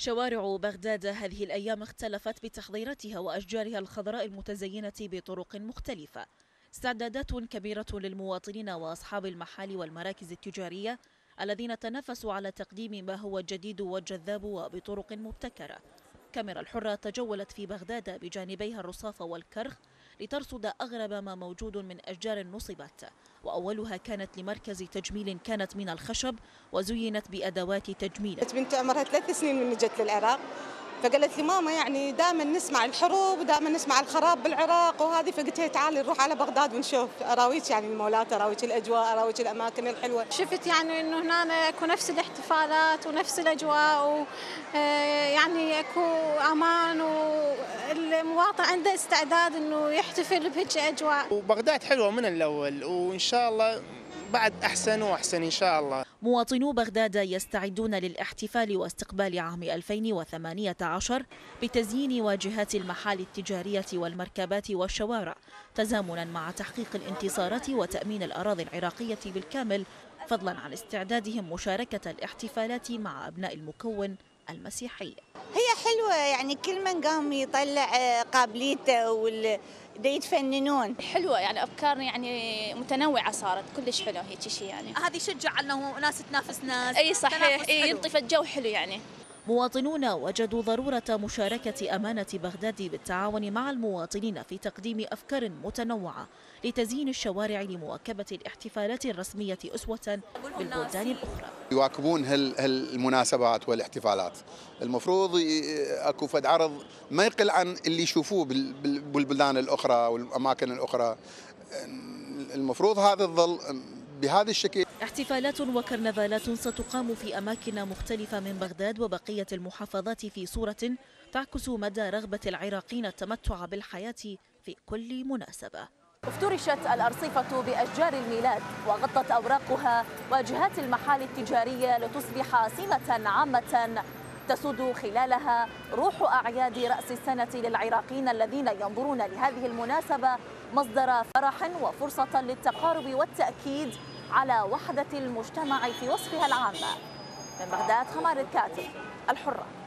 شوارع بغداد هذه الأيام اختلفت بتحضيراتها وأشجارها الخضراء المتزينة بطرق مختلفة. استعدادات كبيرة للمواطنين وأصحاب المحال والمراكز التجارية الذين تنافسوا على تقديم ما هو جديد وجذاب وبطرق مبتكرة. كاميرا الحرة تجولت في بغداد بجانبيها الرصاف والكرخ لترصد أغرب ما موجود من أشجار نصبت، وأولها كانت لمركز تجميل كانت من الخشب وزينت بأدوات تجميل. بنت عمرها 3 سنين من جت للعراق، فقالت لي ماما يعني دائما نسمع الحروب ودائما نسمع الخراب بالعراق وهذه، فقلت لها تعالي نروح على بغداد ونشوف، اراويك يعني المولات، اراويك الاجواء، اراويك الاماكن الحلوه. شفت يعني انه هنا اكو نفس الاحتفالات ونفس الاجواء، ويعني اكو امان والمواطن عنده استعداد انه يحتفل بهيك اجواء. وبغداد حلوه من الاول وان شاء الله بعد أحسن وأحسن إن شاء الله. مواطنو بغداد يستعدون للاحتفال واستقبال عام 2018 بتزيين واجهات المحال التجارية والمركبات والشوارع، تزامنا مع تحقيق الانتصارات وتأمين الأراضي العراقية بالكامل، فضلا عن استعدادهم مشاركة الاحتفالات مع أبناء المكون المسيحي. هي حلوة يعني كل من قام يطلع قابليته يتفننون. حلوة يعني أفكار يعني متنوعة، صارت كلش حلوة هيك شيء يعني. هذه شجع أنه ناس تنافس ناس. أي صحيح، ينطف الجو حلو يعني. مواطنون وجدوا ضرورة مشاركة أمانة بغداد بالتعاون مع المواطنين في تقديم أفكار متنوعة لتزيين الشوارع لمواكبة الاحتفالات الرسمية أسوة بالبلدان الأخرى. يواكبون المناسبات والاحتفالات، المفروض اكو فد عرض ما يقل عن اللي يشوفوه بالبلدان الأخرى والأماكن الأخرى، المفروض هذا الظل بهذا الشكل. احتفالات وكرنفالات ستقام في أماكن مختلفة من بغداد وبقية المحافظات في صورة تعكس مدى رغبة العراقيين التمتع بالحياة في كل مناسبة. افترشت الأرصفة بأشجار الميلاد وغطت أوراقها واجهات المحال التجارية لتصبح سمة عامة تسود خلالها روح أعياد رأس السنة للعراقيين الذين ينظرون لهذه المناسبة مصدر فرح وفرصة للتقارب والتأكيد على وحدة المجتمع في وصفها العام. من بغداد خمار الكاتب، الحرة.